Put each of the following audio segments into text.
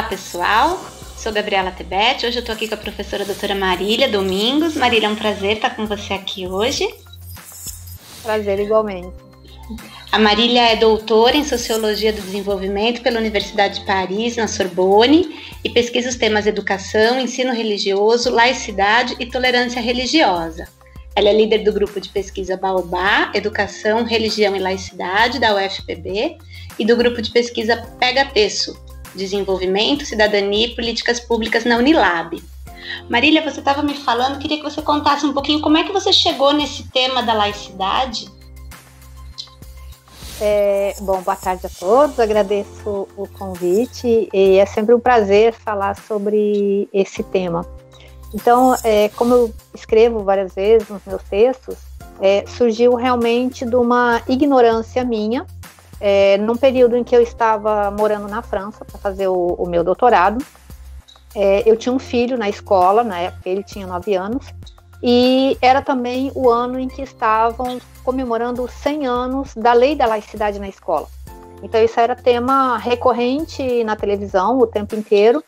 pessoal, sou Gabriela Tebet, hoje eu estou aqui com a professora doutora Marília Domingos. Marília, é um prazer estar com você aqui hoje. Prazer igualmente. A Marília é doutora em Sociologia do Desenvolvimento pela Universidade de Paris, na Sorbonne, e pesquisa os temas educação, ensino religioso, laicidade e tolerância religiosa. Ela é líder do grupo de pesquisa Baobá, Educação, Religião e Laicidade, da UFPB, e do grupo de pesquisa Pega-Teço, Desenvolvimento, Cidadania e Políticas Públicas na Unilab. Marília, você estava me falando, queria que você contasse um pouquinho como é que você chegou nesse tema da laicidade. Bom, boa tarde a todos, agradeço o convite e é sempre um prazer falar sobre esse tema. Então, como eu escrevo várias vezes nos meus textos, surgiu realmente de uma ignorância minha, num período em que eu estava morando na França para fazer o meu doutorado. Eu tinha um filho na escola, na época ele tinha 9 anos, e era também o ano em que estavam comemorando os 100 anos da lei da laicidade na escola. Então isso era tema recorrente na televisão o tempo inteiro,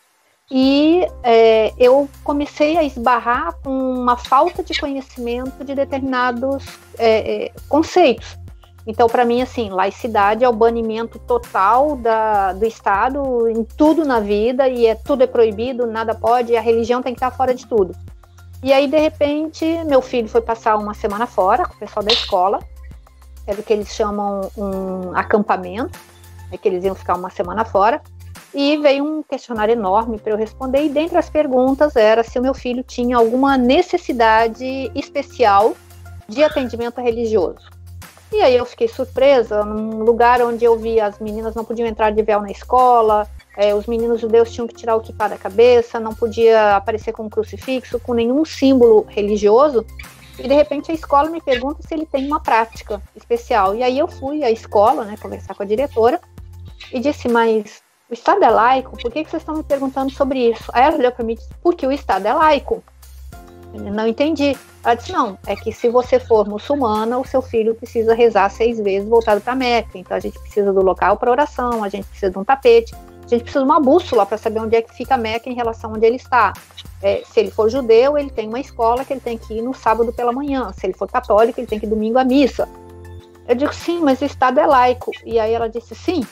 e eu comecei a esbarrar com uma falta de conhecimento de determinados conceitos. Então, para mim, assim, laicidade é o banimento total do Estado em tudo na vida, e tudo é proibido, nada pode, e a religião tem que estar fora de tudo. E aí, de repente, meu filho foi passar uma semana fora com o pessoal da escola, era o que eles chamam um acampamento, que eles iam ficar uma semana fora, e veio um questionário enorme para eu responder, e dentre as perguntas era se o meu filho tinha alguma necessidade especial de atendimento religioso. E aí eu fiquei surpresa, num lugar onde eu vi as meninas não podiam entrar de véu na escola, os meninos judeus tinham que tirar o quipá da cabeça, não podia aparecer com um crucifixo, com nenhum símbolo religioso, e de repente a escola me pergunta se ele tem uma prática especial. E aí eu fui à escola, conversar com a diretora, e disse, mas o Estado é laico? Por que vocês estão me perguntando sobre isso? Aí ela olhou para mim e disse, porque o Estado é laico. Eu não entendi. Ela disse, não, é que se você for muçulmana, o seu filho precisa rezar 6 vezes voltado para Meca, então a gente precisa do local para oração, a gente precisa de um tapete, a gente precisa de uma bússola para saber onde é que fica Meca em relação a onde ele está. Se ele for judeu, ele tem uma escola que ele tem que ir no sábado pela manhã, se ele for católico, ele tem que ir domingo à missa. Eu digo, sim, mas o Estado é laico. E aí ela disse, sim,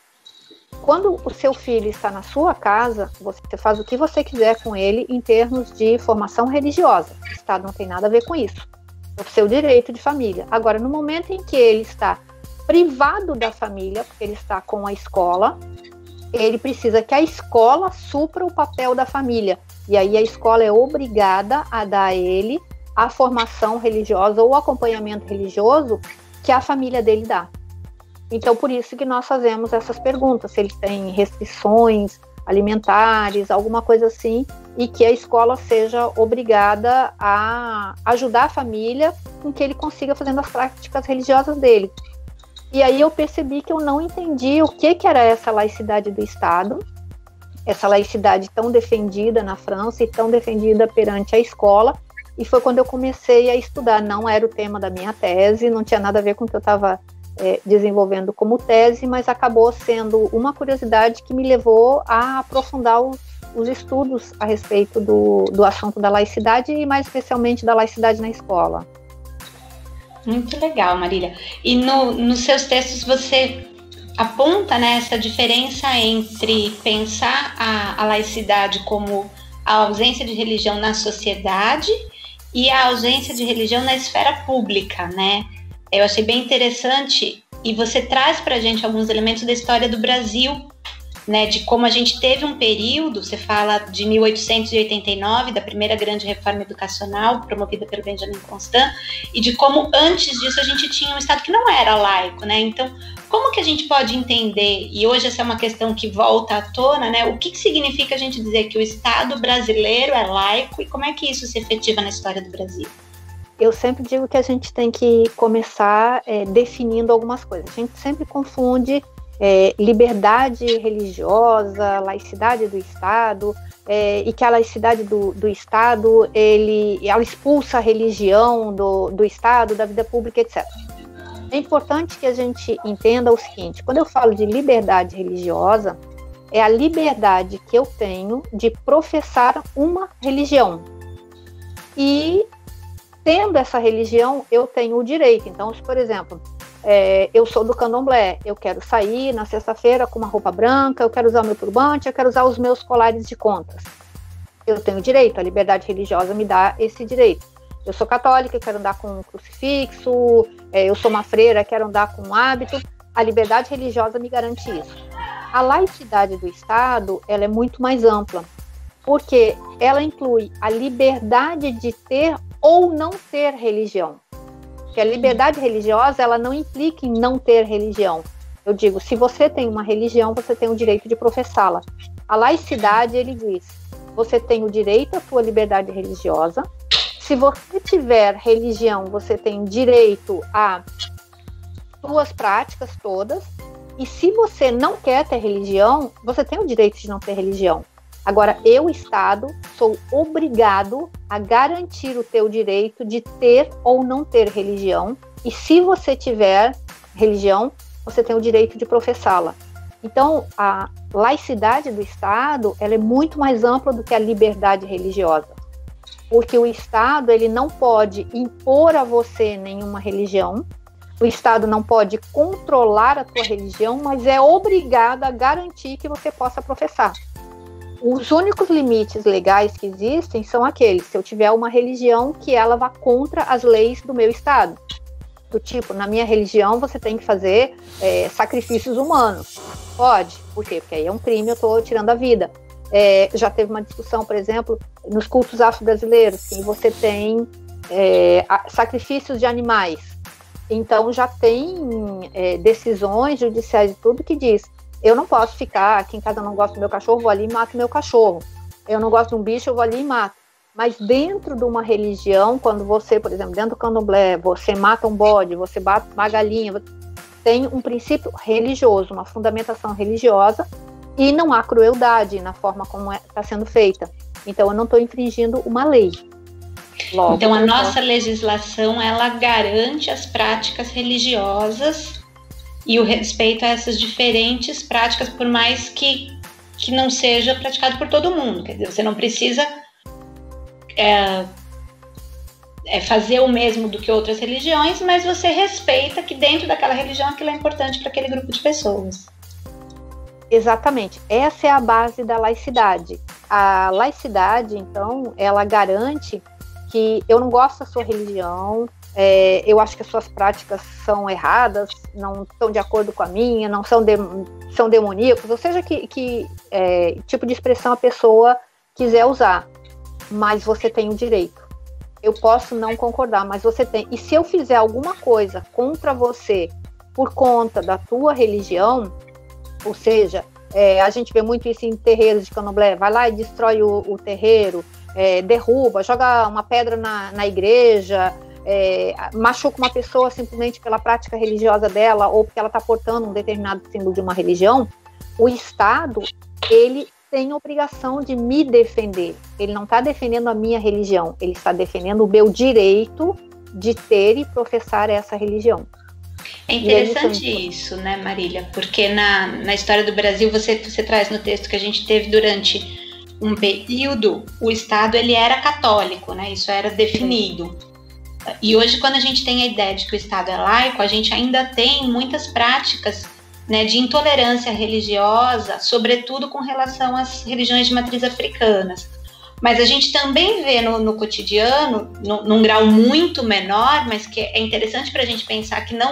quando o seu filho está na sua casa, você faz o que você quiser com ele em termos de formação religiosa. O Estado não tem nada a ver com isso. É o seu direito de família. Agora, no momento em que ele está privado da família, porque ele está com a escola, ele precisa que a escola supra o papel da família. E aí a escola é obrigada a dar a ele a formação religiosa ou o acompanhamento religioso que a família dele dá. Então, por isso que nós fazemos essas perguntas, se eles têm restrições alimentares, alguma coisa assim, e que a escola seja obrigada a ajudar a família com que ele consiga fazendo as práticas religiosas dele. E aí eu percebi que eu não entendi o que era essa laicidade do Estado, essa laicidade tão defendida na França e tão defendida perante a escola, e foi quando eu comecei a estudar. Não era o tema da minha tese, não tinha nada a ver com o que eu estava desenvolvendo como tese, mas acabou sendo uma curiosidade que me levou a aprofundar os estudos a respeito do assunto da laicidade e mais especialmente da laicidade na escola. Muito legal, Marília. E nos seus textos você aponta essa diferença entre pensar a laicidade como a ausência de religião na sociedade e a ausência de religião na esfera pública, Eu achei bem interessante, e você traz para a gente alguns elementos da história do Brasil, de como a gente teve um período, você fala de 1889, da primeira grande reforma educacional promovida pelo Benjamin Constant, e de como antes disso a gente tinha um Estado que não era laico, Então, como que a gente pode entender, e hoje essa é uma questão que volta à tona, o que significa a gente dizer que o Estado brasileiro é laico e como é que isso se efetiva na história do Brasil? Eu sempre digo que a gente tem que começar definindo algumas coisas. A gente sempre confunde liberdade religiosa, laicidade do Estado, e que a laicidade do Estado, ela expulsa a religião do Estado, da vida pública, etc. É importante que a gente entenda o seguinte, quando eu falo de liberdade religiosa, é a liberdade que eu tenho de professar uma religião. E, tendo essa religião, eu tenho o direito. Então, se, por exemplo, eu sou do candomblé, eu quero sair na sexta-feira com uma roupa branca, eu quero usar o meu turbante, eu quero usar os meus colares de contas. Eu tenho direito, a liberdade religiosa me dá esse direito. Eu sou católica, eu quero andar com um crucifixo, eu sou uma freira, quero andar com um hábito. A liberdade religiosa me garante isso. A laicidade do Estado, ela é muito mais ampla, porque ela inclui a liberdade de ter ou não ter religião. Porque a liberdade religiosa, ela não implica em não ter religião. Eu digo, se você tem uma religião, você tem o direito de professá-la. A laicidade, ele diz, você tem o direito à sua liberdade religiosa. Se você tiver religião, você tem direito a suas práticas todas. E se você não quer ter religião, você tem o direito de não ter religião. Agora, eu, Estado, sou obrigado a garantir o teu direito de ter ou não ter religião. E se você tiver religião, você tem o direito de professá-la. Então, a laicidade do Estado, ela é muito mais ampla do que a liberdade religiosa. Porque o Estado, ele não pode impor a você nenhuma religião. O Estado não pode controlar a tua religião, mas é obrigado a garantir que você possa professar. Os únicos limites legais que existem são aqueles, se eu tiver uma religião que ela vá contra as leis do meu Estado. Do tipo, na minha religião você tem que fazer sacrifícios humanos. Pode. Por quê? Porque aí é um crime, eu estou tirando a vida. Já teve uma discussão, por exemplo, nos cultos afro-brasileiros, que você tem sacrifícios de animais. Então já tem decisões judiciais e tudo que diz, eu não posso ficar aqui em casa, eu não gosto do meu cachorro, vou ali e mato meu cachorro. Eu não gosto de um bicho, eu vou ali e mato. Mas dentro de uma religião, quando você, por exemplo, dentro do candomblé, você mata um bode, você bate uma galinha, tem um princípio religioso, uma fundamentação religiosa, e não há crueldade na forma como está sendo feita. Então eu não estou infringindo uma lei. Logo, então a nossa legislação, ela garante as práticas religiosas e o respeito a essas diferentes práticas, por mais que não seja praticado por todo mundo. Quer dizer, você não precisa fazer o mesmo do que outras religiões, mas você respeita que dentro daquela religião aquilo é importante para aquele grupo de pessoas. Exatamente. Essa é a base da laicidade. A laicidade, então, ela garante que eu não gosto da sua religião, eu acho que as suas práticas são erradas, não estão de acordo com a minha, não são demoníacos, ou seja, que tipo de expressão a pessoa quiser usar, mas você tem o direito. Eu posso não concordar, mas você tem. E se eu fizer alguma coisa contra você por conta da tua religião, ou seja, a gente vê muito isso em terreiros de candomblé, vai lá e destrói o terreiro, derruba, joga uma pedra na igreja, machuca uma pessoa simplesmente pela prática religiosa dela ou porque ela está portando um determinado símbolo de uma religião, o Estado, ele tem a obrigação de me defender. Ele não está defendendo a minha religião, ele está defendendo o meu direito de ter e professar essa religião. É interessante isso, né, Marília? Porque na história do Brasil, você traz no texto que a gente teve durante um período, o Estado ele era católico, né? Isso era definido. E hoje, quando a gente tem a ideia de que o Estado é laico, a gente ainda tem muitas práticas, né, de intolerância religiosa, sobretudo com relação às religiões de matriz africanas. Mas a gente também vê no cotidiano, num grau muito menor, mas que é interessante para a gente pensar que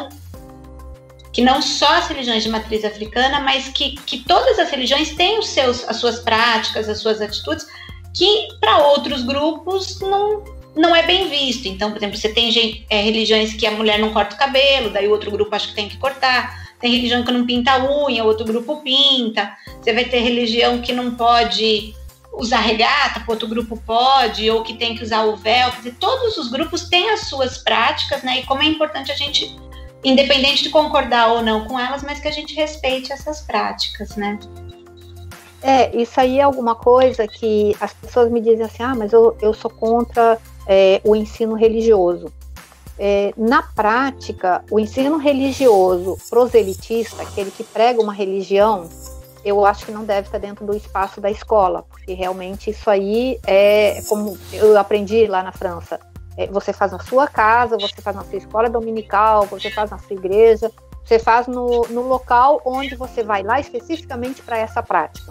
não só as religiões de matriz africana, mas que todas as religiões têm as suas práticas, as suas atitudes, que para outros grupos não é bem visto. Então, por exemplo, você tem religiões que a mulher não corta o cabelo, daí o outro grupo acha que tem que cortar. Tem religião que não pinta a unha, outro grupo pinta. Você vai ter religião que não pode usar regata, outro grupo pode, ou que tem que usar o véu. Quer dizer, todos os grupos têm as suas práticas, né? E como é importante a gente, independente de concordar ou não com elas, mas que a gente respeite essas práticas, né? Isso aí é alguma coisa que as pessoas me dizem assim, mas eu sou contra o ensino religioso. Na prática, o ensino religioso proselitista, aquele que prega uma religião, eu acho que não deve estar dentro do espaço da escola, porque realmente isso aí é como eu aprendi lá na França. Você faz na sua casa, você faz na sua escola dominical, você faz na sua igreja, você faz no local onde você vai lá especificamente para essa prática.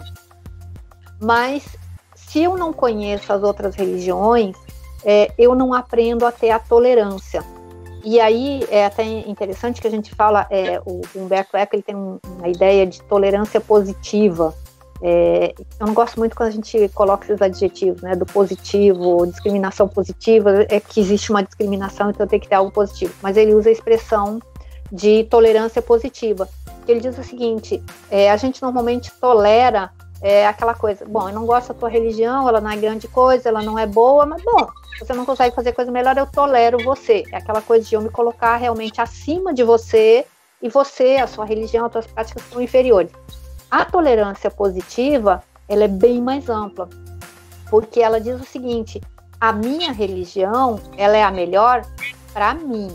Mas se eu não conheço as outras religiões, eu não aprendo a ter a tolerância. E aí é até interessante que a gente fala, o Humberto Eco ele tem uma ideia de tolerância positiva. Eu não gosto muito quando a gente coloca esses adjetivos, né, do positivo, discriminação positiva, que existe uma discriminação, então tem que ter algo positivo. Mas ele usa a expressão de tolerância positiva. Ele diz o seguinte, a gente normalmente tolera aquela coisa, bom, eu não gosto da tua religião, ela não é grande coisa, ela não é boa, mas bom, você não consegue fazer coisa melhor, eu tolero você. É aquela coisa de eu me colocar realmente acima de você, e você, a sua religião, as suas práticas são inferiores. A tolerância positiva, ela é bem mais ampla, porque ela diz o seguinte, a minha religião, ela é a melhor para mim.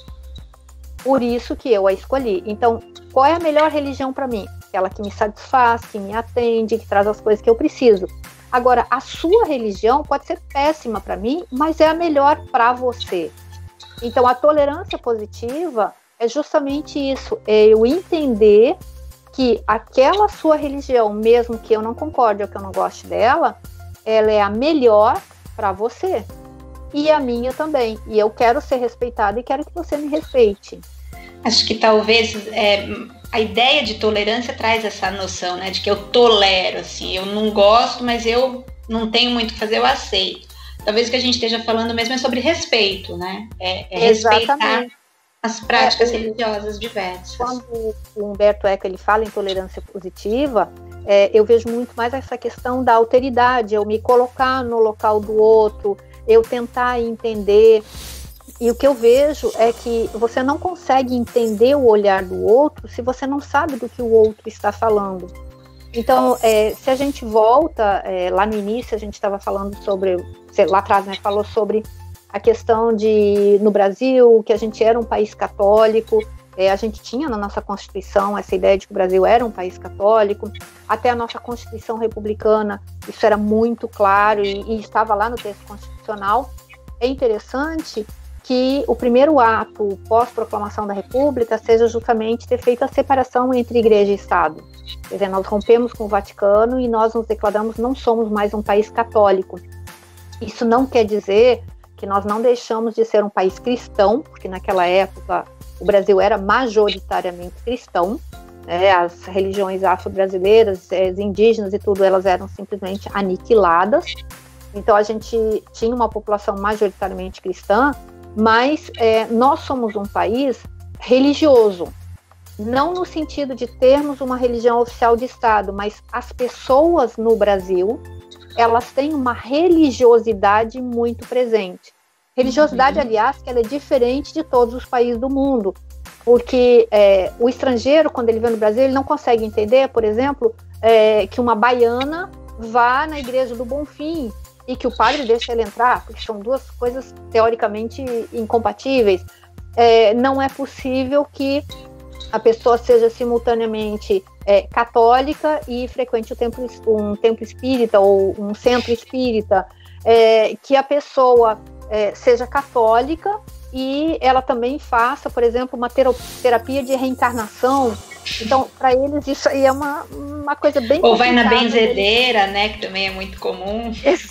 Por isso que eu a escolhi. Então, qual é a melhor religião para mim? Aquela que me satisfaz, que me atende, que traz as coisas que eu preciso. Agora, a sua religião pode ser péssima para mim, mas é a melhor para você. Então, a tolerância positiva é justamente isso, é eu entender que aquela sua religião, mesmo que eu não concorde ou que eu não goste dela, ela é a melhor para você. E a minha também. E eu quero ser respeitada e quero que você me respeite. Acho que talvez a ideia de tolerância traz essa noção, né, de que eu tolero, assim, eu não gosto, mas eu não tenho muito o que fazer, eu aceito. Talvez o que a gente esteja falando mesmo é sobre respeito, né? Respeitar as práticas religiosas diversas. Quando o Humberto Eco ele fala em tolerância positiva, eu vejo muito mais essa questão da alteridade, eu me colocar no local do outro, eu tentar entender. E o que eu vejo é que você não consegue entender o olhar do outro se você não sabe do que o outro está falando. Então, se a gente volta, lá no início a gente estava falando sobre, lá atrás, né, falou sobre a questão de, no Brasil, que a gente era um país católico, a gente tinha na nossa Constituição essa ideia de que o Brasil era um país católico, até a nossa Constituição republicana, isso era muito claro e estava lá no texto constitucional. É interessante que o primeiro ato pós-proclamação da República seja justamente ter feito a separação entre Igreja e Estado. Quer dizer, nós rompemos com o Vaticano e nós nos declaramos não somos mais um país católico. Isso não quer dizer que nós não deixamos de ser um país cristão, porque naquela época o Brasil era majoritariamente cristão, né? As religiões afro-brasileiras, as indígenas e tudo, elas eram simplesmente aniquiladas. Então a gente tinha uma população majoritariamente cristã, mas nós somos um país religioso, não no sentido de termos uma religião oficial de Estado, mas as pessoas no Brasil, elas têm uma religiosidade muito presente. Religiosidade, aliás, que ela é diferente de todos os países do mundo, porque o estrangeiro, quando ele vem no Brasil, ele não consegue entender, por exemplo, que uma baiana vá na igreja do Bonfim e que o padre deixe ele entrar, porque são duas coisas teoricamente incompatíveis. Não é possível que a pessoa seja simultaneamente católica e frequente um templo espírita ou um centro espírita, que a pessoa seja católica e ela também faça, por exemplo, uma terapia de reencarnação. Então, para eles isso aí é uma coisa bem Ou vai na benzedeira, né, que também é muito comum.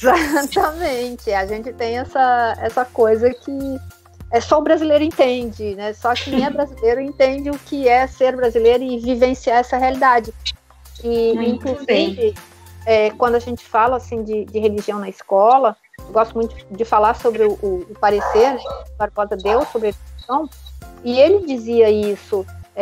Exatamente, a gente tem essa coisa que só o brasileiro entende, né? Só quem é brasileiro entende o que é ser brasileiro e vivenciar essa realidade. E, inclusive, quando a gente fala assim, de religião na escola, eu gosto muito de falar sobre o parecer, né, que o Barbosa deu sobre a religião, e ele dizia isso,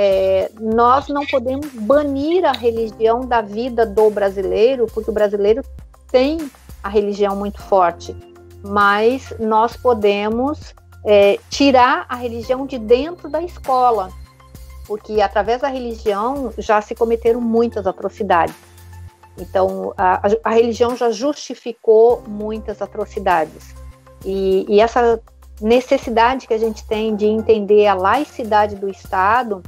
nós não podemos banir a religião da vida do brasileiro, porque o brasileiro tem a religião muito forte, mas nós podemos tirar a religião de dentro da escola, porque através da religião já se cometeram muitas atrocidades. Então, a religião já justificou muitas atrocidades. E essa necessidade que a gente tem de entender a laicidade do Estado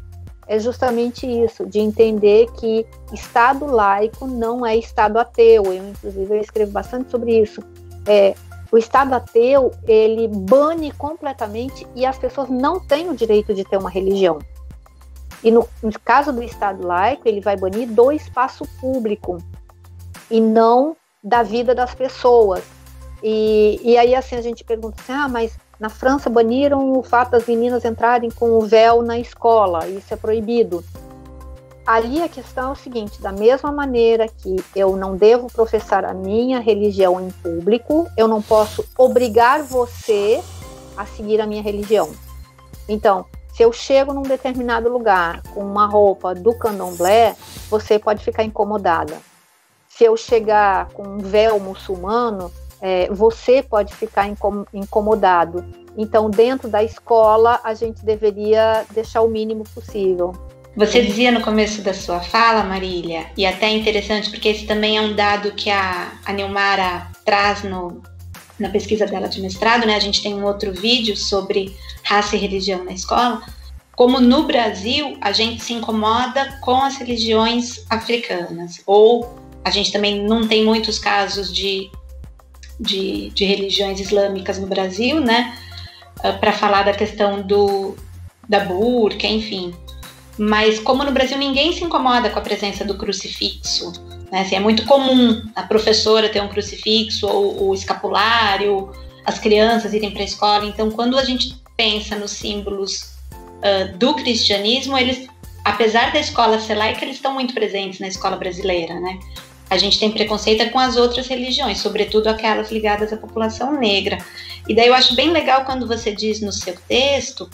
é justamente isso, de entender que Estado laico não é Estado ateu. Inclusive, eu escrevo bastante sobre isso. O Estado ateu, ele bane completamente e as pessoas não têm o direito de ter uma religião. E no caso do Estado laico, ele vai banir do espaço público e não da vida das pessoas. E aí, assim, a gente pergunta assim, mas na França baniram o fato das meninas entrarem com o véu na escola, isso é proibido. Ali a questão é o seguinte, da mesma maneira que eu não devo professar a minha religião em público, eu não posso obrigar você a seguir a minha religião. Então, se eu chego num determinado lugar com uma roupa do candomblé, você pode ficar incomodada. Se eu chegar com um véu muçulmano, você pode ficar incomodado. Então, dentro da escola, a gente deveria deixar o mínimo possível. Você dizia no começo da sua fala, Marília, e até interessante, porque esse também é um dado que a Nilmara traz na pesquisa dela de mestrado, né? A gente tem um outro vídeo sobre raça e religião na escola, como no Brasil a gente se incomoda com as religiões africanas, ou a gente também não tem muitos casos de religiões islâmicas no Brasil, né? Para falar da questão da burca, enfim. Mas como no Brasil ninguém se incomoda com a presença do crucifixo, né? Assim, é muito comum a professora ter um crucifixo ou o escapulário, as crianças irem para a escola. Então, quando a gente pensa nos símbolos do cristianismo, eles, apesar da escola ser laica, eles estão muito presentes na escola brasileira, né? A gente tem preconceito com as outras religiões, sobretudo aquelas ligadas à população negra. E daí eu acho bem legal quando você diz no seu texto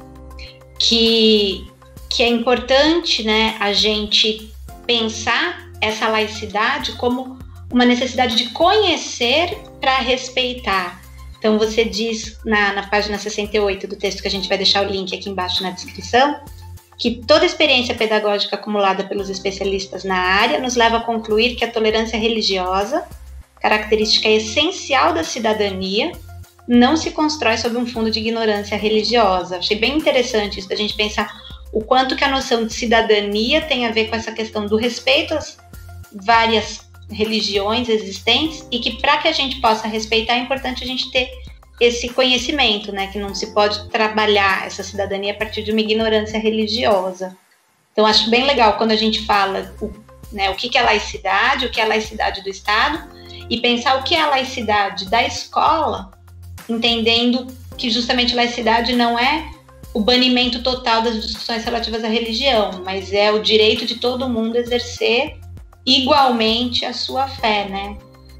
que é importante, né, a gente pensar essa laicidade como uma necessidade de conhecer para respeitar. Então você diz na página 68 do texto, que a gente vai deixar o link aqui embaixo na descrição, que toda experiência pedagógica acumulada pelos especialistas na área nos leva a concluir que a tolerância religiosa, característica essencial da cidadania, não se constrói sob um fundo de ignorância religiosa. Achei bem interessante isso, da gente pensar o quanto que a noção de cidadania tem a ver com essa questão do respeito às várias religiões existentes, e que para que a gente possa respeitar é importante a gente ter esse conhecimento, né, que não se pode trabalhar essa cidadania a partir de uma ignorância religiosa. Então, acho bem legal quando a gente fala o que é laicidade, o que é a laicidade do Estado, e pensar o que é a laicidade da escola, entendendo que justamente laicidade não é o banimento total das discussões relativas à religião, mas é o direito de todo mundo exercer igualmente a sua fé, né?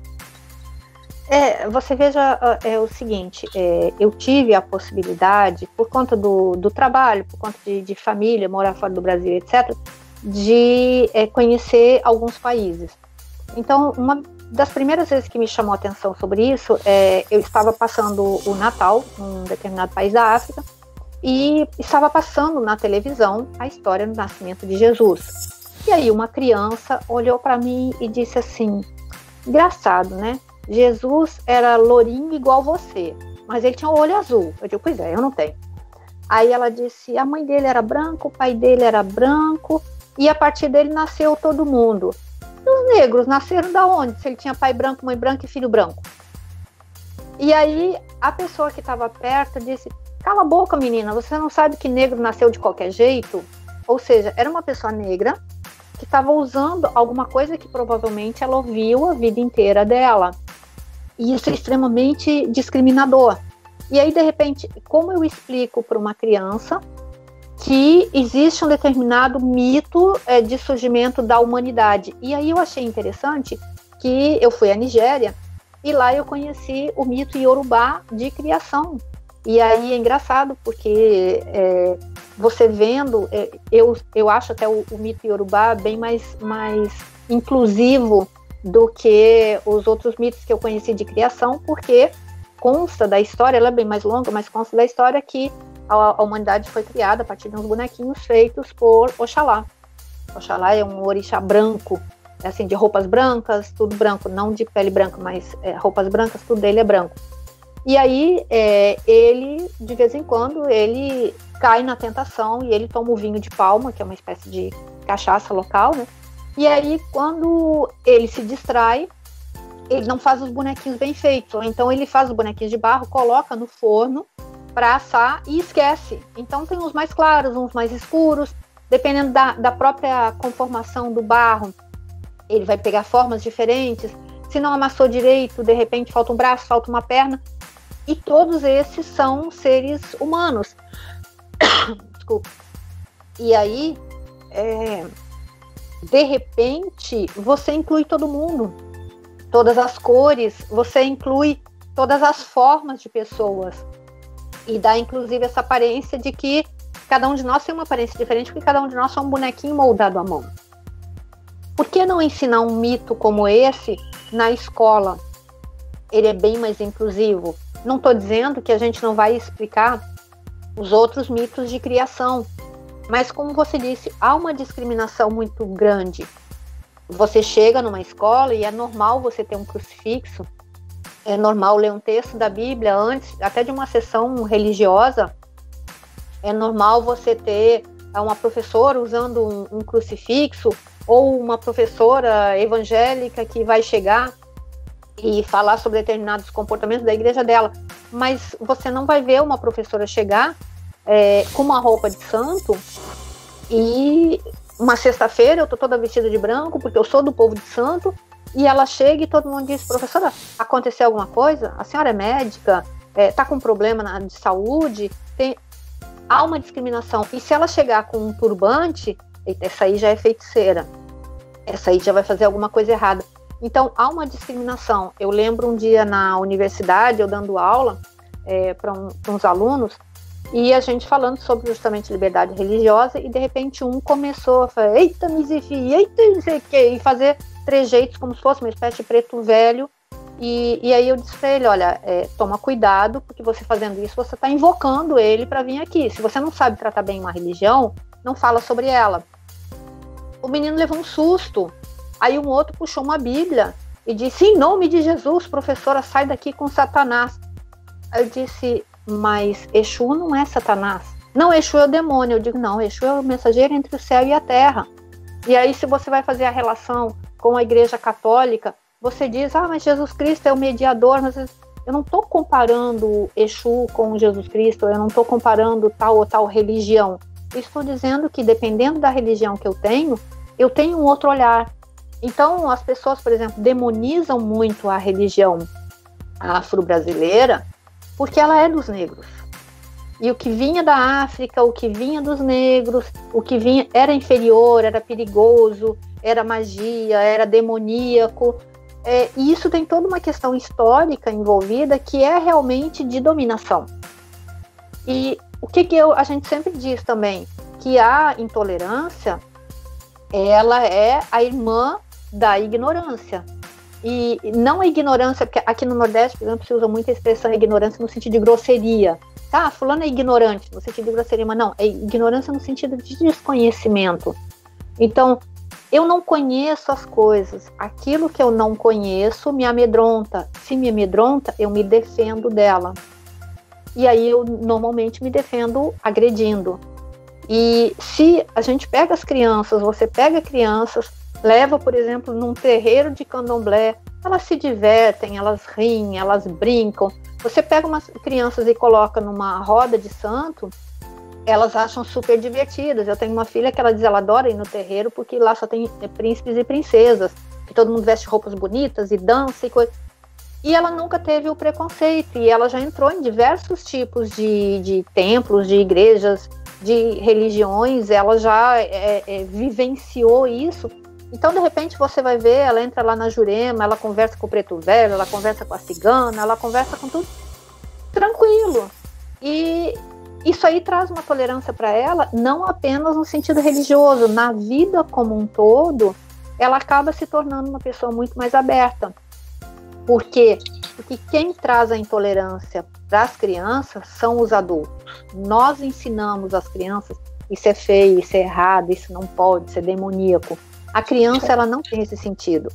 Você veja, o seguinte, eu tive a possibilidade, por conta do trabalho, por conta de família, morar fora do Brasil, etc., de conhecer alguns países. Então, uma das primeiras vezes que me chamou a atenção sobre isso, eu estava passando o Natal num determinado país da África, e estava passando na televisão a história do nascimento de Jesus. E aí uma criança olhou para mim e disse assim, engraçado, né? Jesus era lourinho igual você, mas ele tinha o olho azul. Eu digo, pois é, eu não tenho. Aí ela disse, a mãe dele era branca, o pai dele era branco, e a partir dele nasceu todo mundo. E os negros nasceram da onde? Se ele tinha pai branco, mãe branca e filho branco. E aí a pessoa que estava perto disse, cala a boca, menina, você não sabe que negro nasceu de qualquer jeito? Ou seja, era uma pessoa negra que estava usando alguma coisa que provavelmente ela ouviu a vida inteira dela. E isso é extremamente discriminador. E aí, de repente, como eu explico para uma criança que existe um determinado mito de surgimento da humanidade? E aí eu achei interessante que eu fui à Nigéria e lá eu conheci o mito iorubá de criação. E aí é engraçado porque você vendo, eu acho até o mito iorubá bem mais inclusivo do que os outros mitos que eu conheci de criação, porque consta da história, ela é bem mais longa, mas consta da história que a humanidade foi criada a partir de uns bonequinhos feitos por Oxalá. Oxalá é um orixá branco, assim, de roupas brancas, tudo branco, não de pele branca, mas roupas brancas, tudo dele é branco. E aí, ele, de vez em quando, ele cai na tentação e ele toma o vinho de palma, que é uma espécie de cachaça local, né? E aí, quando ele se distrai, ele não faz os bonequinhos bem feitos. Ou então ele faz os bonequinhos de barro, coloca no forno para assar e esquece. Então tem uns mais claros, uns mais escuros, dependendo da própria conformação do barro, ele vai pegar formas diferentes. Se não amassou direito, de repente falta um braço, falta uma perna. E todos esses são seres humanos. Desculpa. E aí, de repente, você inclui todo mundo. Todas as cores, você inclui todas as formas de pessoas. E dá, inclusive, essa aparência de que cada um de nós tem uma aparência diferente, porque cada um de nós é um bonequinho moldado à mão. Por que não ensinar um mito como esse na escola? Ele é bem mais inclusivo. Não estou dizendo que a gente não vai explicar os outros mitos de criação, mas como você disse, há uma discriminação muito grande. Você chega numa escola e é normal você ter um crucifixo, é normal ler um texto da Bíblia antes, até de uma sessão religiosa, é normal você ter uma professora usando um crucifixo, ou uma professora evangélica que vai chegar e falar sobre determinados comportamentos da igreja dela, mas você não vai ver uma professora chegar com uma roupa de santo e uma sexta-feira eu tô toda vestida de branco porque eu sou do povo de santo, e ela chega e todo mundo diz: professora, aconteceu alguma coisa? A senhora é médica? Tá com problema de saúde? Há uma discriminação. E se ela chegar com um turbante, essa aí já é feiticeira, essa aí já vai fazer alguma coisa errada. Então, há uma discriminação. Eu lembro um dia na universidade, eu dando aula para uns alunos, e a gente falando sobre justamente liberdade religiosa, e de repente um começou a falar: eita, misifi, eita, não sei o quê, e fazer trejeitos como se fosse uma espécie de preto velho. E aí eu disse para ele: olha, toma cuidado, porque você fazendo isso, você está invocando ele para vir aqui. Se você não sabe tratar bem uma religião, não fala sobre ela. O menino levou um susto. Aí um outro puxou uma Bíblia e disse: em nome de Jesus, professora, sai daqui com Satanás. Aí eu disse: mas Exu não é Satanás. Não, Exu é o demônio. Eu digo: não, Exu é o mensageiro entre o céu e a terra. E aí, se você vai fazer a relação com a Igreja Católica, você diz: ah, mas Jesus Cristo é o mediador. Mas eu não estou comparando Exu com Jesus Cristo, eu não estou comparando tal ou tal religião. Eu estou dizendo que, dependendo da religião que eu tenho um outro olhar. Então, as pessoas, por exemplo, demonizam muito a religião afro-brasileira porque ela é dos negros. E o que vinha da África, o que vinha dos negros, o que vinha era inferior, era perigoso, era magia, era demoníaco. E isso tem toda uma questão histórica envolvida que é realmente de dominação. E o que a gente sempre diz também, que a intolerância, ela é a irmã da ignorância. E não a ignorância, porque aqui no Nordeste, por exemplo, se usa muito a expressão ignorância no sentido de grosseria. Tá, fulano é ignorante, no sentido de grosseria, mas não, é ignorância no sentido de desconhecimento. Então, eu não conheço as coisas. Aquilo que eu não conheço me amedronta. Se me amedronta, eu me defendo dela. E aí eu normalmente me defendo agredindo. E se a gente pega as crianças, você pega crianças, leva, por exemplo, num terreiro de candomblé, elas se divertem, elas riem, elas brincam. Você pega umas crianças e coloca numa roda de santo, elas acham super divertidas. Eu tenho uma filha que ela diz que ela adora ir no terreiro porque lá só tem príncipes e princesas, que todo mundo veste roupas bonitas e dança e coisa. E ela nunca teve o preconceito, e ela já entrou em diversos tipos de templos, de igrejas, de religiões, ela já vivenciou isso. Então, de repente, você vai ver, ela entra lá na Jurema, ela conversa com o preto velho, ela conversa com a cigana, ela conversa com tudo tranquilo. E isso aí traz uma tolerância para ela, não apenas no sentido religioso, na vida como um todo, ela acaba se tornando uma pessoa muito mais aberta. Por quê? Porque quem traz a intolerância para as crianças são os adultos. Nós ensinamos as crianças: isso é feio, isso é errado, isso não pode, isso é demoníaco. A criança, ela não tem esse sentido.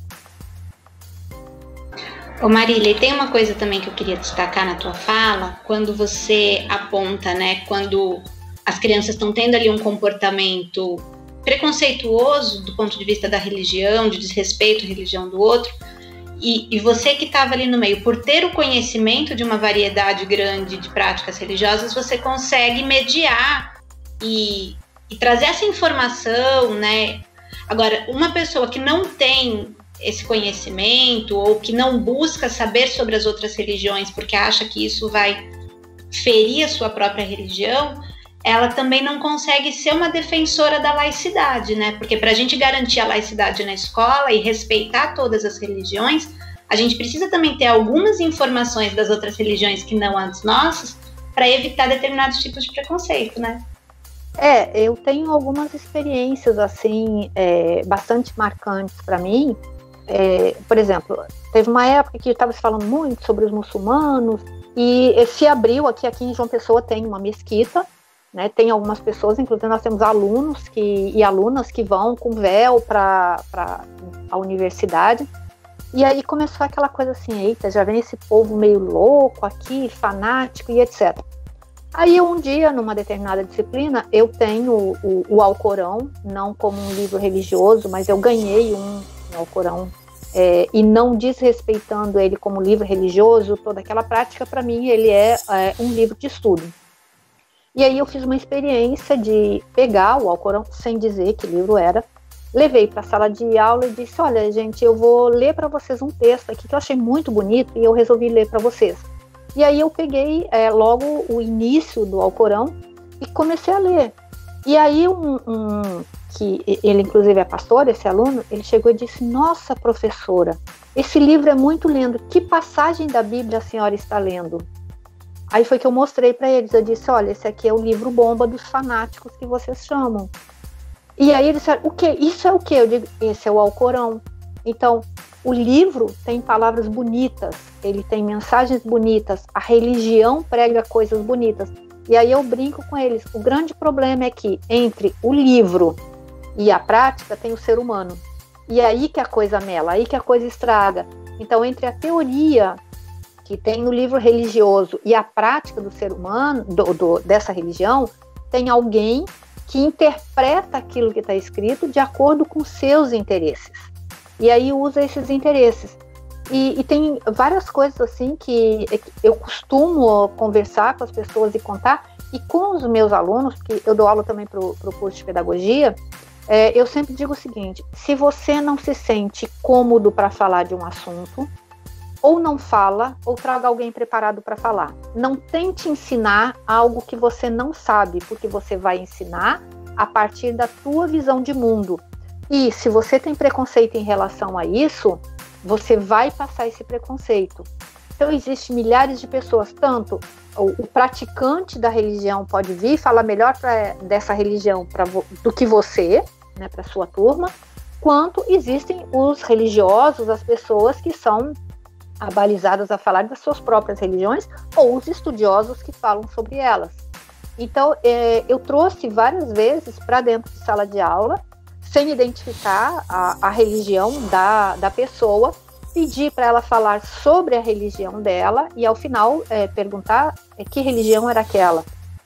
Ô Marília, tem uma coisa também que eu queria destacar na tua fala, quando você aponta, né, quando as crianças estão tendo ali um comportamento preconceituoso do ponto de vista da religião, de desrespeito à religião do outro, e você que estava ali no meio, por ter o conhecimento de uma variedade grande de práticas religiosas, você consegue mediar e trazer essa informação, né? Agora, uma pessoa que não tem esse conhecimento ou que não busca saber sobre as outras religiões porque acha que isso vai ferir a sua própria religião, ela também não consegue ser uma defensora da laicidade, né? Porque para a gente garantir a laicidade na escola e respeitar todas as religiões, a gente precisa também ter algumas informações das outras religiões que não as nossas para evitar determinados tipos de preconceito, né? Eu tenho algumas experiências, assim, bastante marcantes para mim. Por exemplo, teve uma época que estava se falando muito sobre os muçulmanos e se abriu aqui em João Pessoa tem uma mesquita, né, tem algumas pessoas, inclusive nós temos alunos e alunas que vão com véu para a universidade, e aí começou aquela coisa assim, eita, já vem esse povo meio louco aqui, fanático e etc. Aí um dia, numa determinada disciplina, eu tenho o Alcorão, não como um livro religioso, mas eu ganhei um Alcorão, e não desrespeitando ele como livro religioso, toda aquela prática, para mim ele é um livro de estudo. E aí eu fiz uma experiência de pegar o Alcorão, sem dizer que livro era, levei para a sala de aula e disse, olha gente, eu vou ler para vocês um texto aqui que eu achei muito bonito e eu resolvi ler para vocês. E aí eu peguei logo o início do Alcorão e comecei a ler. E aí que ele inclusive é pastor, esse aluno, ele chegou e disse, nossa professora, esse livro é muito lindo, que passagem da Bíblia a senhora está lendo? Aí foi que eu mostrei para eles, eu disse, olha, esse aqui é o livro bomba dos fanáticos que vocês chamam. E aí eles disseram, o quê? Isso é o quê? Eu digo, esse é o Alcorão. Então, o livro tem palavras bonitas, ele tem mensagens bonitas, a religião prega coisas bonitas. E aí eu brinco com eles, o grande problema é que entre o livro e a prática tem o ser humano. E aí que a coisa mela, aí que a coisa estraga. Então, entre a teoria que tem no livro religioso e a prática do ser humano, dessa religião, tem alguém que interpreta aquilo que está escrito de acordo com seus interesses. E aí usa esses interesses. E tem várias coisas assim que eu costumo conversar com as pessoas e contar, e com os meus alunos, porque eu dou aula também para o curso de pedagogia, eu sempre digo o seguinte, se você não se sente cômodo para falar de um assunto, ou não fala, ou traga alguém preparado para falar. Não tente ensinar algo que você não sabe, porque você vai ensinar a partir da tua visão de mundo. E se você tem preconceito em relação a isso, você vai passar esse preconceito. Então, existem milhares de pessoas, tanto o praticante da religião pode vir falar melhor dessa religião do que você, né, para a sua turma, quanto existem os religiosos, as pessoas que são abalizadas a falar das suas próprias religiões, ou os estudiosos que falam sobre elas. Então, eu trouxe várias vezes para dentro de sala de aula, sem identificar a religião da pessoa, pedir para ela falar sobre a religião dela e, ao final, perguntar que religião era aquela.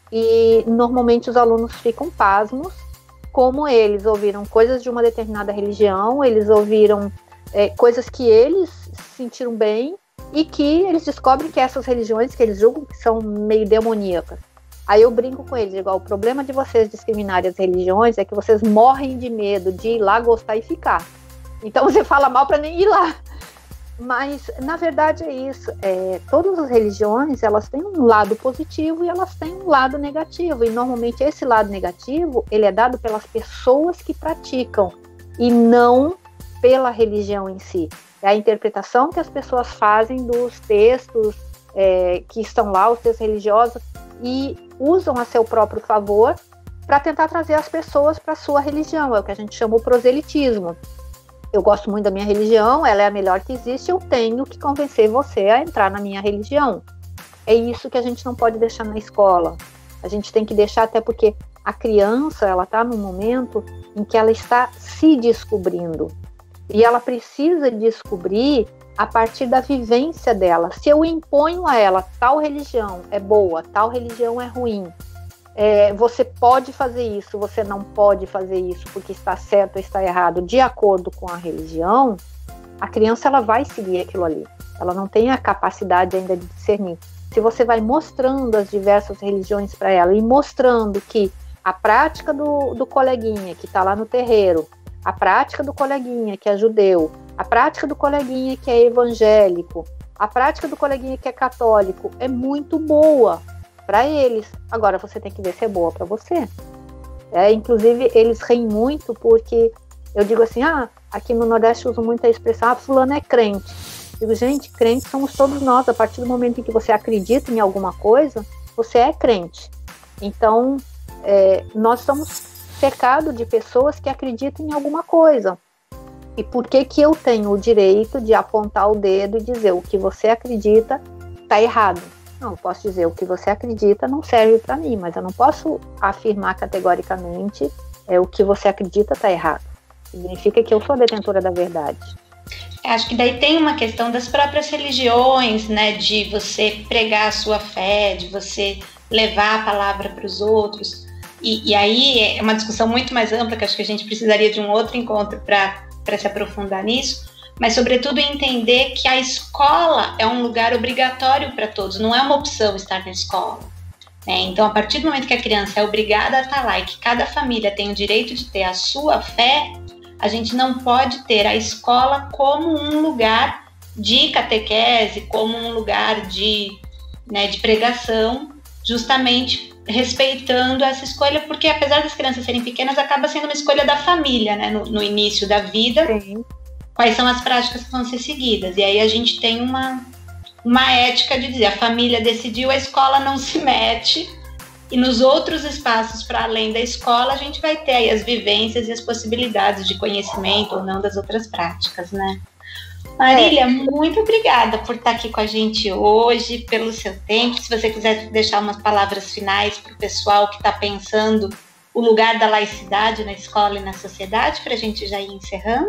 E, normalmente, os alunos ficam pasmos, como eles ouviram coisas de uma determinada religião, eles ouviram coisas que eles sentiram bem e que eles descobrem que essas religiões que eles julgam que são meio demoníacas. Aí eu brinco com eles, igual, o problema de vocês discriminarem as religiões é que vocês morrem de medo de ir lá, gostar e ficar. Então você fala mal para nem ir lá. Mas, na verdade, é isso. Todas as religiões, elas têm um lado positivo e elas têm um lado negativo. E, normalmente, esse lado negativo, ele é dado pelas pessoas que praticam e não pela religião em si. É a interpretação que as pessoas fazem dos textos que estão lá, os textos religiosos, e usam a seu próprio favor para tentar trazer as pessoas para a sua religião. É o que a gente chama o proselitismo. Eu gosto muito da minha religião, ela é a melhor que existe, eu tenho que convencer você a entrar na minha religião. É isso que a gente não pode deixar na escola. A gente tem que deixar, até porque a criança, ela está num momento em que ela está se descobrindo. E ela precisa descobrir a partir da vivência dela. Se eu imponho a ela tal religião é boa, tal religião é ruim, você pode fazer isso, você não pode fazer isso porque está certo ou está errado de acordo com a religião, a criança ela vai seguir aquilo ali. Ela não tem a capacidade ainda de discernir. Se você vai mostrando as diversas religiões para ela e mostrando que a prática do coleguinha que está lá no terreiro, a prática do coleguinha que é judeu, a prática do coleguinha que é evangélico, a prática do coleguinha que é católico é muito boa para eles. Agora você tem que ver se é boa para você. Inclusive, eles riem muito porque eu digo assim, aqui no Nordeste eu uso muito a expressão, fulano é crente. Eu digo, gente, crente somos todos nós. A partir do momento em que você acredita em alguma coisa, você é crente. Então, nós estamos cercados de pessoas que acreditam em alguma coisa. E por que eu tenho o direito de apontar o dedo e dizer o que você acredita está errado? Não, eu posso dizer o que você acredita não serve para mim, mas eu não posso afirmar categoricamente o que você acredita está errado. Significa que eu sou a detentora da verdade. Acho que daí tem uma questão das próprias religiões, né, de você pregar a sua fé, de você levar a palavra para os outros, e aí é uma discussão muito mais ampla, que acho que a gente precisaria de um outro encontro para se aprofundar nisso, mas sobretudo entender que a escola é um lugar obrigatório para todos, não é uma opção estar na escola. Então, a partir do momento que a criança é obrigada a estar lá e que cada família tem o direito de ter a sua fé, a gente não pode ter a escola como um lugar de catequese, como um lugar de pregação, justamente respeitando essa escolha, porque apesar das crianças serem pequenas, acaba sendo uma escolha da família, né, no início da vida. Sim. Quais são as práticas que vão ser seguidas. E aí a gente tem uma ética de dizer, a família decidiu, a escola não se mete, e nos outros espaços para além da escola a gente vai ter aí as vivências e as possibilidades de conhecimento ou não das outras práticas, né? Marília, muito obrigada por estar aqui com a gente hoje, pelo seu tempo. Se você quiser deixar umas palavras finais para o pessoal que está pensando o lugar da laicidade na escola e na sociedade, para a gente já ir encerrando.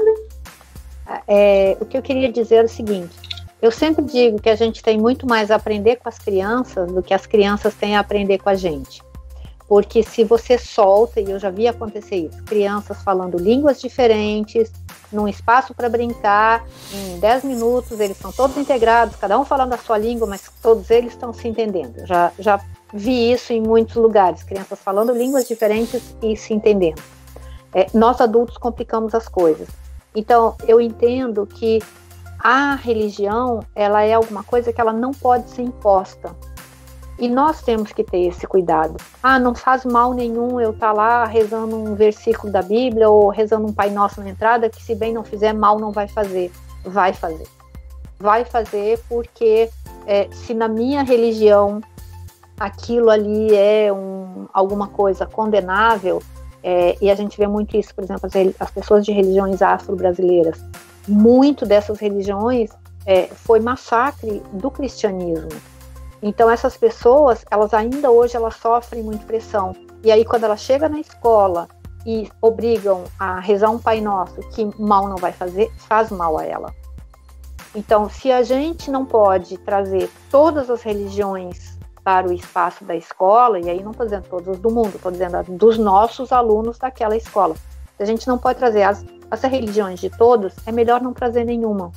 O que eu queria dizer é o seguinte, eu sempre digo que a gente tem muito mais a aprender com as crianças do que as crianças têm a aprender com a gente. Porque se você solta, e eu já vi acontecer isso, crianças falando línguas diferentes, num espaço para brincar, em 10 minutos eles estão todos integrados, cada um falando a sua língua, mas todos eles estão se entendendo. Já vi isso em muitos lugares, crianças falando línguas diferentes e se entendendo. Nós adultos complicamos as coisas. Então, eu entendo que a religião, ela é alguma coisa que ela não pode ser imposta. E nós temos que ter esse cuidado. Não faz mal nenhum eu estar lá rezando um versículo da Bíblia ou rezando um Pai Nosso na entrada, que se bem não fizer, mal não vai fazer. Vai fazer. Vai fazer porque se na minha religião aquilo ali é alguma coisa condenável, e a gente vê muito isso, por exemplo, as pessoas de religiões afro-brasileiras, muito dessas religiões foi massacre do cristianismo. Então essas pessoas, elas ainda hoje sofrem muito pressão. E aí quando ela chega na escola e obrigam a rezar um Pai Nosso, que mal não vai fazer, faz mal a ela. Então, se a gente não pode trazer todas as religiões para o espaço da escola, e aí não estou dizendo todas do mundo, estou dizendo dos nossos alunos daquela escola. Se a gente não pode trazer as religiões de todos, é melhor não trazer nenhuma.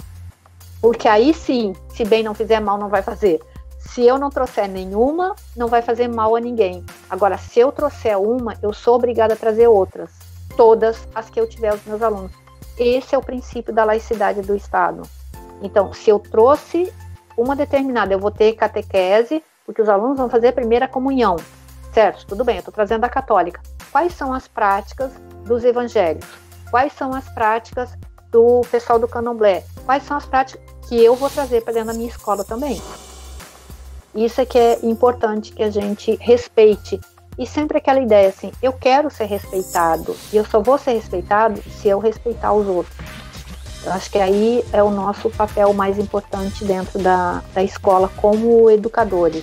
Porque aí sim, se bem não fizer, mal não vai fazer. Se eu não trouxer nenhuma, não vai fazer mal a ninguém. Agora, se eu trouxer uma, eu sou obrigada a trazer outras. Todas as que eu tiver os meus alunos. Esse é o princípio da laicidade do Estado. Então, se eu trouxe uma determinada, eu vou ter catequese, porque os alunos vão fazer a primeira comunhão. Certo? Tudo bem, eu estou trazendo a católica. Quais são as práticas dos evangélicos? Quais são as práticas do pessoal do candomblé? Quais são as práticas que eu vou trazer para dentro da minha escola também? Isso é que é importante que a gente respeite. E sempre aquela ideia assim, eu quero ser respeitado, e eu só vou ser respeitado se eu respeitar os outros. Eu acho que aí é o nosso papel mais importante dentro da escola como educadores.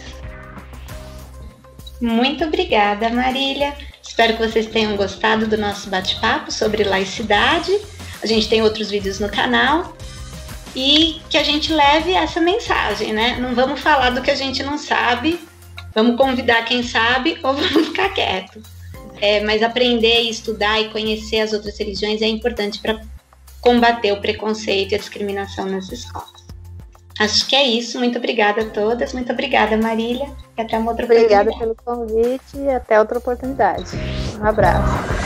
Muito obrigada, Marília. Espero que vocês tenham gostado do nosso bate-papo sobre laicidade. A gente tem outros vídeos no canal. E que a gente leve essa mensagem, né? Não vamos falar do que a gente não sabe, Vamos convidar quem sabe ou vamos ficar quieto. Mas aprender, estudar e conhecer as outras religiões é importante para combater o preconceito e a discriminação nas escolas. Acho que é isso. Muito obrigada a todas. Muito obrigada, Marília. E até uma outra oportunidade. Obrigada pelo convite e até outra oportunidade. Um abraço.